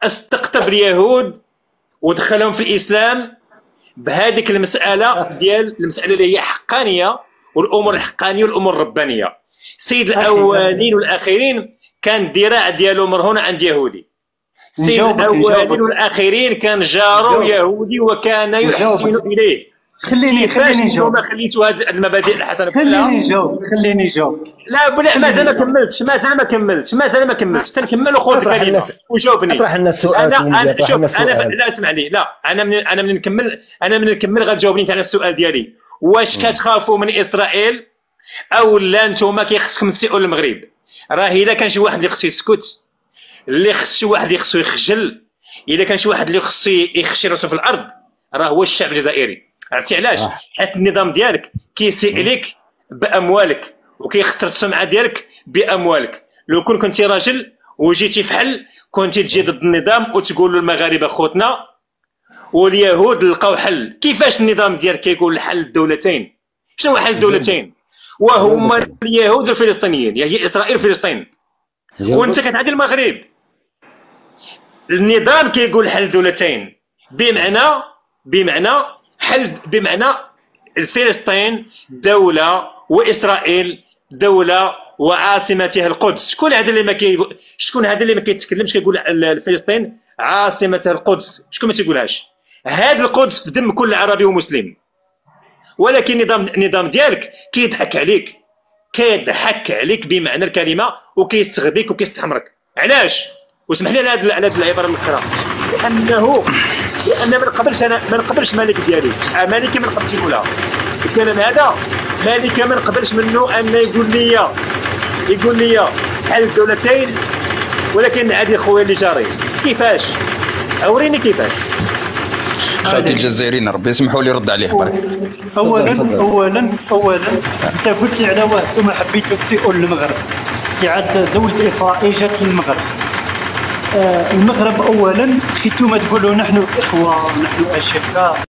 استقطب اليهود ودخلهم في الاسلام بهذيك المساله ديال المساله اللي هي حقانيه، والامور الحقانيه والامور الربانيه. سيد الاولين والاخرين كان الذراع ديالو مرهونه عند يهودي. سيد الاولين والاخرين كان جاره يهودي وكان يحسن اليه. خليني نجاوب. ما خليتوا هذه المبادئ الحسنه كلها. خليني نجاوب. لا بلا مازال ما كملتش تنكمل وخذ الكلمه وجاوبني. اطرح لنا السؤال. انا لا اسمع لي. لا انا من نكمل غتجاوبني انت على السؤال ديالي. واش كتخافوا من اسرائيل او لا نتوما كيخصكم تسيئوا للمغرب؟ راه الا كان شي واحد اللي خصو يسكت، اللي خص شي واحد اللي خصو يخجل، الا كان شي واحد اللي خصو يخشي راسو في الارض، راه هو الشعب الجزائري. عرفتي علاش؟ حيت النظام ديالك كيسيء لك باموالك وكيخسر السمعه ديالك باموالك. لو كنتي راجل وجيتي فحل كنتي تجي ضد النظام وتقول له المغاربه خوتنا واليهود لقاو حل. كيفاش النظام ديالك كيقول حل الدولتين؟ شنو هو حل الدولتين؟ وهما اليهود والفلسطينيين، هي اسرائيل وفلسطين، وانت كتعادي المغرب. النظام كيقول حل دولتين بمعنى فلسطين دولة وإسرائيل دولة وعاصمتها القدس. شكون هذا اللي ما كيتكلمش كيقول فلسطين عاصمتها القدس؟ شكون ما تيقولهاش؟ هاد القدس في دم كل عربي ومسلم. ولكن النظام ديالك كيضحك عليك بمعنى الكلمة وكيستغبيك وكيستحمرك. علاش؟ واسمح لي على هذه العبارة الأخرى، لأن ما نقبلش مالك ديالي. مالك ما نقبلش نقولها الكلام هذا. مالك ما نقبلش منه أن يقول لي حل الدولتين ولكن عادي خويا اللي جاري. كيفاش؟ أوريني كيفاش. خالتي الجزائريين ربي يسمحوا لي رد عليه برك. اولا انت قلت لي على واحد وما حبيتوا تسيئوا للمغرب. عاد دولة اسرائيل جات للمغرب. المغرب اولا حيثما تقولوا نحن اخوه نحن اشقاء.